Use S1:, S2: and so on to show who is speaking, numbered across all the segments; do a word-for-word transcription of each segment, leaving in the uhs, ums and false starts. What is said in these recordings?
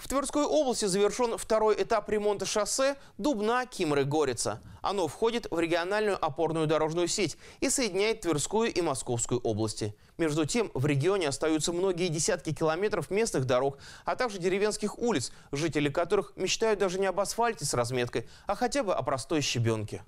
S1: В Тверской области завершен второй этап ремонта шоссе Дубна-Кимры-Горица. Оно входит в региональную опорную дорожную сеть и соединяет Тверскую и Московскую области. Между тем, в регионе остаются многие десятки километров местных дорог, а также деревенских улиц, жители которых мечтают даже не об асфальте с разметкой, а хотя бы о простой щебенке.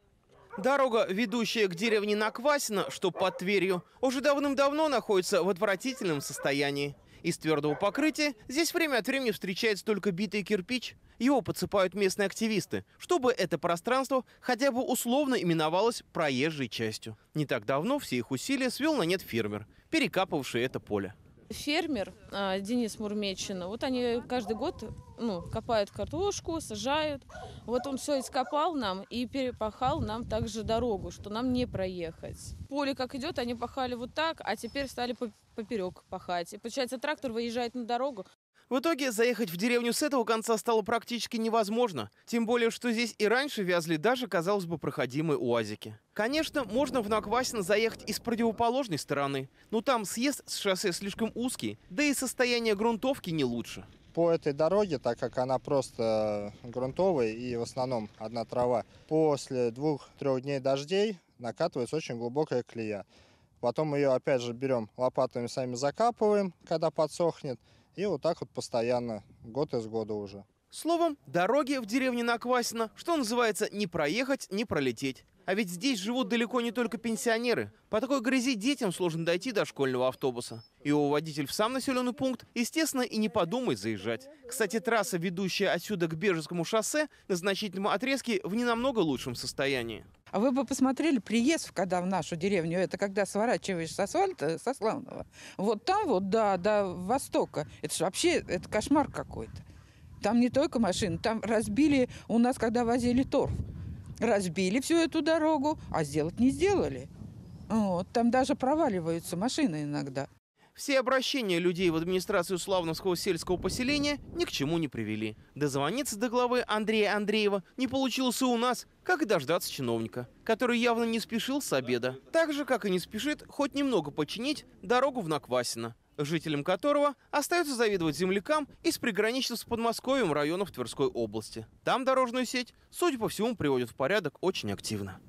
S1: Дорога, ведущая к деревне Наквасино, что под Тверью, уже давным-давно находится в отвратительном состоянии. Из твердого покрытия здесь время от времени встречается только битый кирпич. Его подсыпают местные активисты, чтобы это пространство хотя бы условно именовалось проезжей частью. Не так давно все их усилия свел на нет фермер, перекапывавший это поле.
S2: Фермер а, Денис Мурмечин, вот они каждый год ну, копают картошку, сажают. Вот он все ископал нам и перепахал нам также дорогу, что нам не проехать. Поле как идет, они пахали вот так, а теперь стали поперек пахать. И получается, трактор выезжает на дорогу.
S1: В итоге заехать в деревню с этого конца стало практически невозможно. Тем более, что здесь и раньше вязли даже, казалось бы, проходимые уазики. Конечно, можно в Наквасино заехать и с противоположной стороны, но там съезд с шоссе слишком узкий, да и состояние грунтовки не лучше.
S3: По этой дороге, так как она просто грунтовая и в основном одна трава, после двух-трех дней дождей накатывается очень глубокая колея. Потом ее опять же берем лопатами, сами закапываем, когда подсохнет. И вот так вот постоянно, год из года уже.
S1: Словом, дороги в деревне Наквасино, что называется, не проехать, не пролететь. А ведь здесь живут далеко не только пенсионеры. По такой грязи детям сложно дойти до школьного автобуса. Его водитель в сам населенный пункт, естественно, и не подумает заезжать. Кстати, трасса, ведущая отсюда к Бежецкому шоссе, на значительном отрезке в не намного лучшем состоянии.
S4: А вы бы посмотрели приезд, когда в нашу деревню, это когда сворачиваешь с асфальта, со Славного, вот там вот до, до востока, это же вообще это кошмар какой-то. Там не только машины, там разбили, у нас когда возили торф, разбили всю эту дорогу, а сделать не сделали. Вот, там даже проваливаются машины иногда.
S1: Все обращения людей в администрацию Славновского сельского поселения ни к чему не привели. Дозвониться до главы Андрея Андреева не получилось и у нас, как и дождаться чиновника, который явно не спешил с обеда. Так же, как и не спешит хоть немного починить дорогу в Наквасино, жителям которого остается завидовать землякам из приграничных с Подмосковьем районов Тверской области. Там дорожную сеть, судя по всему, приводят в порядок очень активно.